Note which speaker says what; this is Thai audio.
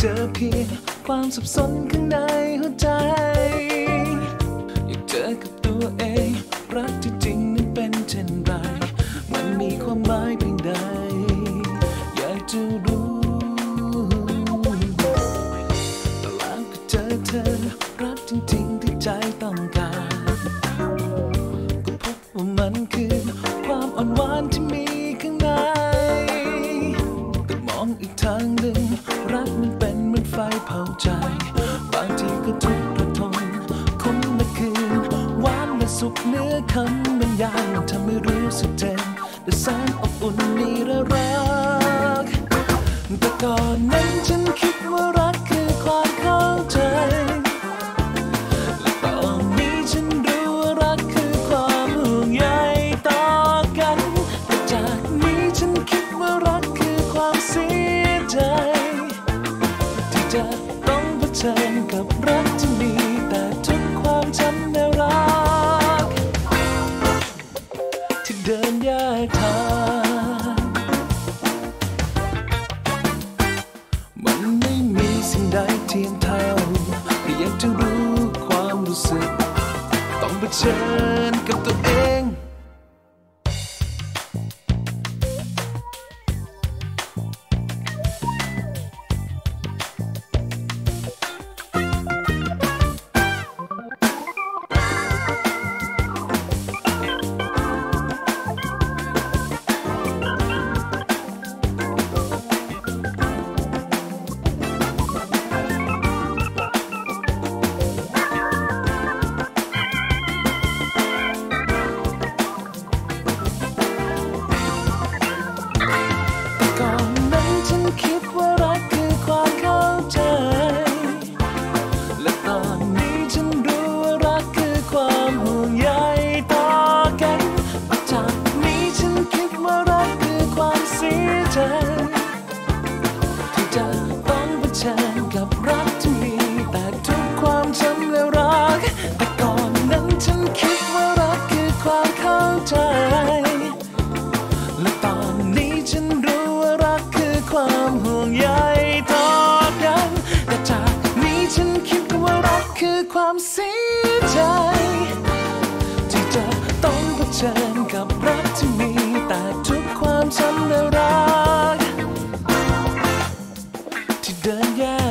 Speaker 1: จอเพียงความสับสนข้างในหัวใจอยากเจอกับตัวเองรักที่จริงนั้นเป็นเช่นไรมันมีความหมายเพียงใดอยากจะรู้แต่แล้วก็เจอเธอรักจริงๆที่ใจต้องการก็พบว่ามันคือความอ่อนหวานที่มีข้างในแต่มองอีกทางหนึ่งรักมันเป็นเหมือนไฟเผาใจบางทีก็ทุกข์ระทมคมและคืนหวานและสุขเนื้อคำบรรยายทำให้รู้สึกเจ็บแต่แสนอบอุ่นนิรักแต่ก่อนนั้นฉันคิดว่ารักคือความเข้าใจและตอนนี้ฉันรู้ว่ารักคือความห่วงใยต่อกันแต่จากนี้ฉันคิดว่ารักคือความเสียใจที่จะต้องเผชิญกับรักที่มีแต่ทุกความช้ำและรักที่เดินแยกทางมันไม่มีสิ่งใดเทียมเท่าที่อยากจะรู้ความรู้สึกต้องเผชิญกับตัวเองคิดว่ารักคือความเข้าใจและตอนนี้ฉันรู้ว่ารักคือความห่วงใยต่อกันจากนี้ฉันคิดว่ารักคือความเสียใจที่จะต้องเผชิญกับรักที่มีแต่ทุกความช้ำและรักแต่ก่อนนั้นฉันคิดว่ารักคือความเข้าใจและตอนนี้ฉันรู้ว่ารักคือความห่วงใยต่อกันแต่จากนี้ฉันคิดว่ารักคือความเสียใจที่จะต้องเผชิญกับรักที่มีแต่ทุกความช้ำและรักที่เดินแยก